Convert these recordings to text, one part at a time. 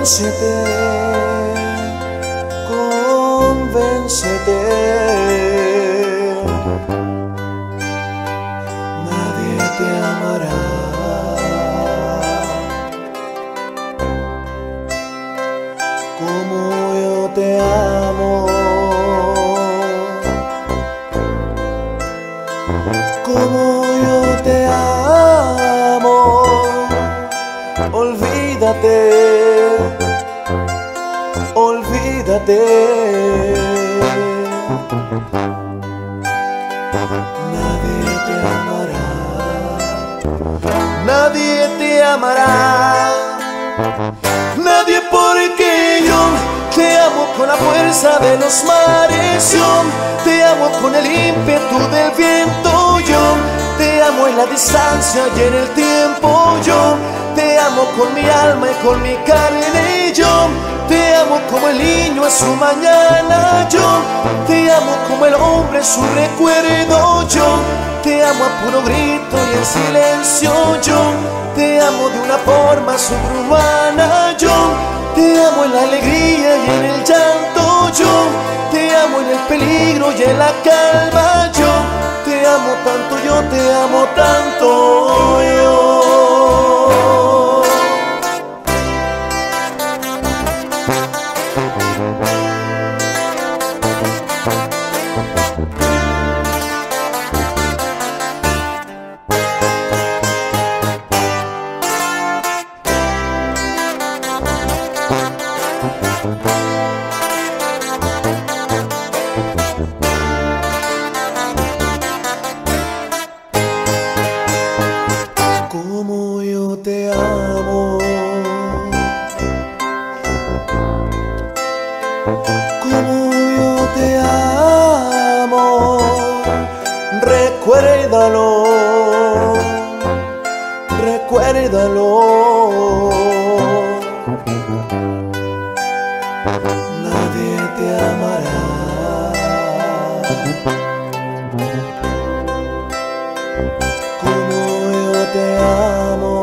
Convéncete, convéncete. Nadie te amará como yo te amo, como yo te amo. Olvídate, olvídate. Nadie te amará, nadie te amará, nadie, porque yo te amo con la fuerza de los mares, yo te amo con el ímpetu del viento, yo te amo en la distancia y en el tiempo, yo te amo con mi alma y con mi carne, yo te amo como el niño en su mañana, yo te amo como el hombre en su recuerdo, yo te amo a puro grito y en silencio, yo te amo de una forma sobrehumana, yo te amo en la alegría y en el llanto, yo te amo en el peligro y en la calma, yo te amo tanto, yo te amo tanto, yo. Como yo te amo, como yo te amo, recuérdalo, recuérdalo. Nadie te amará como yo te amo,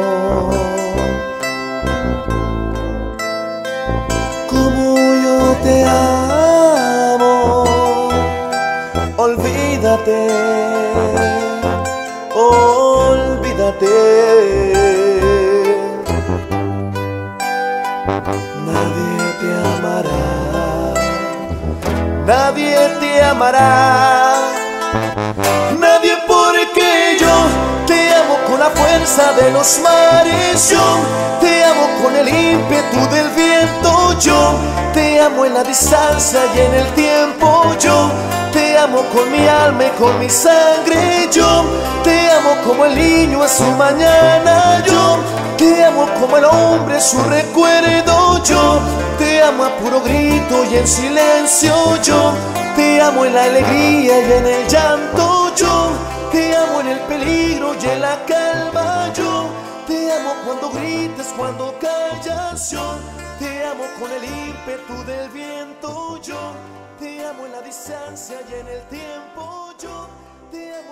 como yo te amo. Olvídate, olvídate. Nadie te amará, nadie te amará, nadie, porque yo te amo con la fuerza de los mares, yo te amo con el ímpetu del viento, yo te amo en la distancia y en el tiempo, yo te amo con mi alma y con mi sangre, yo te amo como el niño en su mañana, yo te amo como el hombre en su recuerdo, yo te amo a puro grito y en silencio, yo te amo en la alegría y en el llanto, yo te amo en el peligro y en la calma, yo te amo cuando grites, cuando callas, yo te amo con el ímpetu del viento, yo te amo en la distancia y en el tiempo, yo te amo.